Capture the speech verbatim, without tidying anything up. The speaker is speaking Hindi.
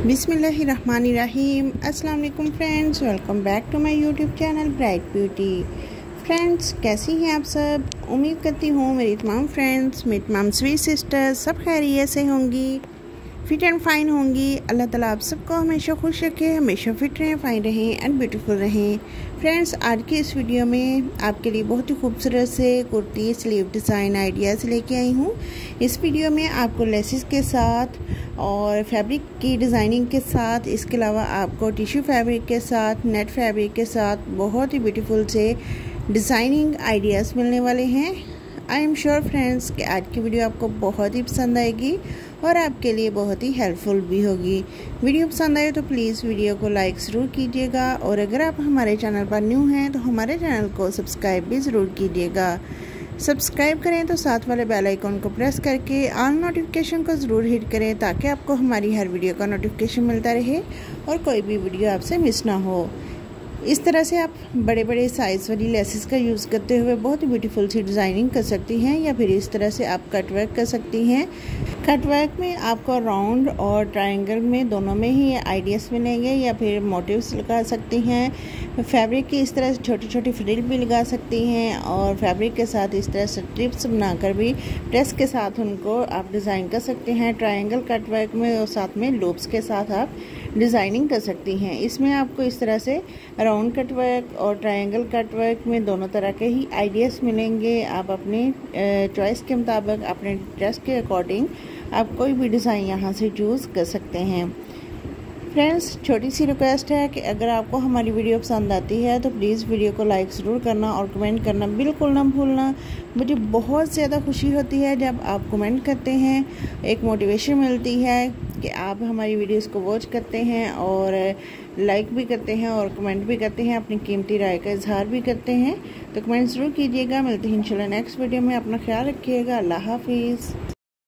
बिस्मिल्लाहिर्रहमानिर्रहीम। अस्सलाम वालेकुम friends, welcome back to my YouTube channel bright beauty. Friends, कैसी हैं आप सब? उम्मीद करती हूँ मेरी तमाम फ्रेंड्स, मेरी तमाम स्वीट सिस्टर्स सब खैरियत से होंगी, फिट एंड फाइन होंगी। अल्लाह ताला आप सबको हमेशा खुश रखे, हमेशा फिट रहें, फाइन रहें एंड ब्यूटीफुल रहें। फ्रेंड्स, आज की इस वीडियो में आपके लिए बहुत ही खूबसूरत से कुर्ती स्लीव डिज़ाइन आइडियाज़ लेके आई हूँ। इस वीडियो में आपको लेसेस के साथ और फैब्रिक की डिज़ाइनिंग के साथ, इसके अलावा आपको टिश्यू फैब्रिक के साथ, नेट फैब्रिक के साथ बहुत ही ब्यूटीफुल से डिज़ाइनिंग आइडियाज़ मिलने वाले हैं। आई एम श्योर फ्रेंड्स कि आज की वीडियो आपको बहुत ही पसंद आएगी और आपके लिए बहुत ही हेल्पफुल भी होगी। वीडियो पसंद आए तो प्लीज़ वीडियो को लाइक ज़रूर कीजिएगा और अगर आप हमारे चैनल पर न्यू हैं तो हमारे चैनल को सब्सक्राइब भी ज़रूर कीजिएगा। सब्सक्राइब करें तो साथ वाले बेल आइकन को प्रेस करके ऑल नोटिफिकेशन को ज़रूर हिट करें ताकि आपको हमारी हर वीडियो का नोटिफिकेशन मिलता रहे और कोई भी वीडियो आपसे मिस ना हो। इस तरह से आप बड़े बड़े साइज़ वाली लेसेस का यूज़ करते हुए बहुत ही ब्यूटीफुल सी डिज़ाइनिंग कर सकती हैं, या फिर इस तरह से आप कट वर्क कर सकती हैं। कट वर्क में आपको राउंड और ट्रायंगल में दोनों में ही आइडियाज़ मिलेंगे, या फिर मोटिव्स लगा सकती हैं। फैब्रिक की इस तरह से छोटी छोटी फ्रिल भी लगा सकती हैं और फैब्रिक के साथ इस तरह से स्ट्रिप्स बनाकर भी प्रेस के साथ उनको आप डिज़ाइन कर सकते हैं। ट्रायंगल कट वर्क में और साथ में लूप्स के साथ आप डिज़ाइनिंग कर सकती हैं। इसमें आपको इस तरह से राउंड कट वर्क और ट्रायंगल कट वर्क में दोनों तरह के ही आइडियाज़ मिलेंगे। आप अपनी चॉइस के मुताबिक, अपने ड्रेस के अकॉर्डिंग आप कोई भी डिज़ाइन यहाँ से चूज़ कर सकते हैं। फ्रेंड्स, छोटी सी रिक्वेस्ट है कि अगर आपको हमारी वीडियो पसंद आती है तो प्लीज़ वीडियो को लाइक ज़रूर करना और कमेंट करना बिल्कुल ना भूलना। मुझे बहुत ज़्यादा खुशी होती है जब आप कमेंट करते हैं, एक मोटिवेशन मिलती है कि आप हमारी वीडियोस को वॉच करते हैं और लाइक भी करते हैं और कमेंट भी करते हैं, अपनी कीमती राय का इजहार भी करते हैं। तो कमेंट ज़रूर कीजिएगा। मिलते हैं इंशाल्लाह नेक्स्ट वीडियो में। अपना ख्याल रखिएगा। अल्लाह हाफिज़।